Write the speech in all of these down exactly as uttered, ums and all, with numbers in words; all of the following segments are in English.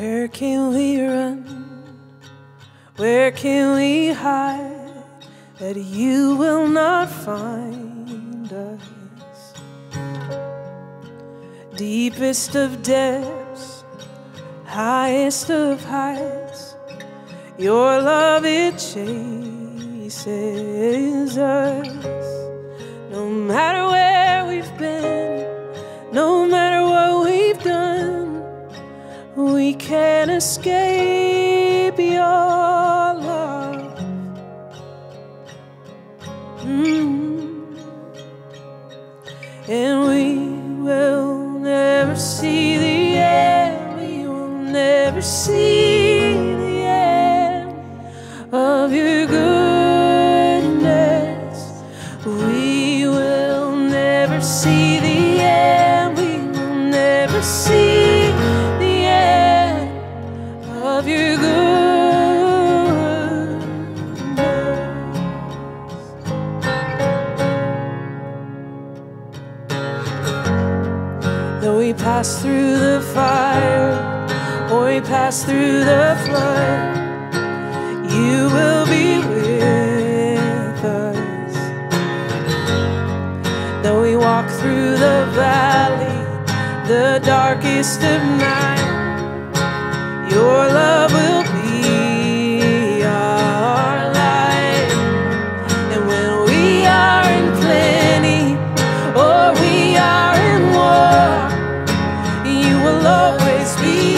Where can we run? Where can we hide that you will not find us? Deepest of depths, highest of heights, your love, it chases us. No matter where we've been, no matter what we've done, we can't escape your love. Mm. And we will never see the end. We will never see the end of your goodness. We will never see the end. We will never see the end of your goodness. Though we pass through the fire, or we pass through the flood, you will be with us. Though we walk through the valley, the darkest of night, your love will be our light. And when we are in plenty, or we are in war, you will always be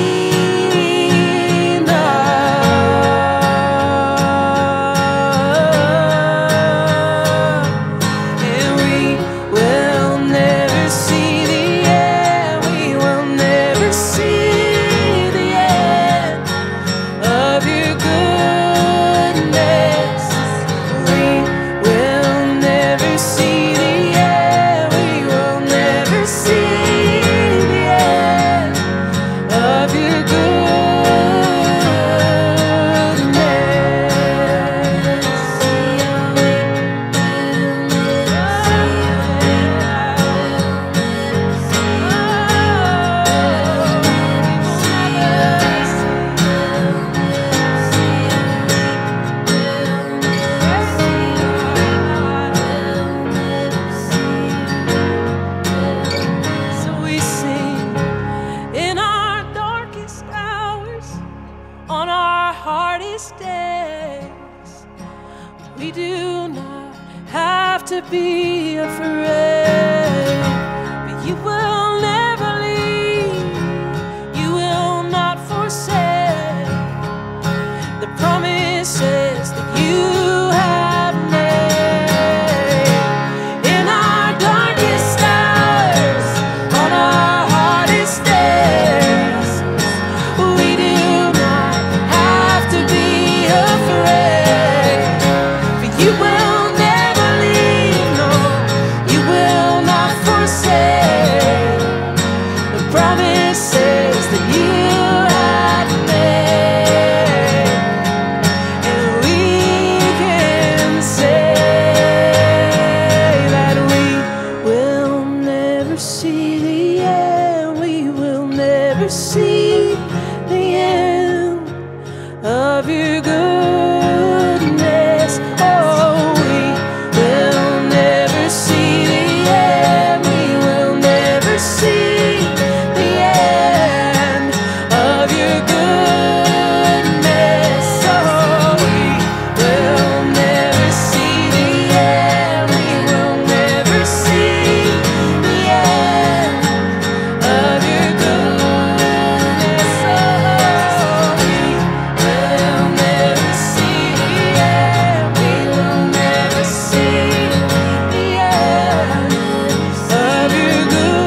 enough. And we will never see the end. We will never see the end of your goodness. We will never see the end. We will never see the end of your So we sing in our darkest hours, on our hardest days. We do not have to be afraid, but you will never leave, you will not forsake the promises that you have made. In our darkest hours, on our hardest days, we do not have to be afraid, for you will never leave, no, you will not forsake the promises that you have made. And we can say that we will never see the end. We will never see the end of your goodness. Oh, we will never see the end. We will never see the end of your goodness. Oh, we will never see the end. We will never see the end of your goodness. Oh, we will never see the end. We will never see the end of your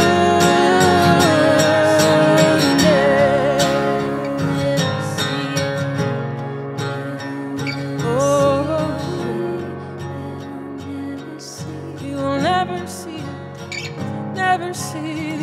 goodness. Oh, we will never see it, never see